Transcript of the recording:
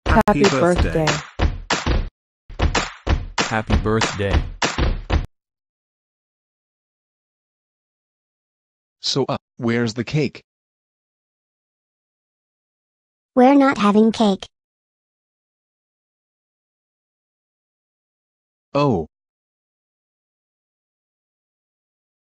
Happy birthday. Happy birthday. So, where's the cake? We're not having cake. Oh,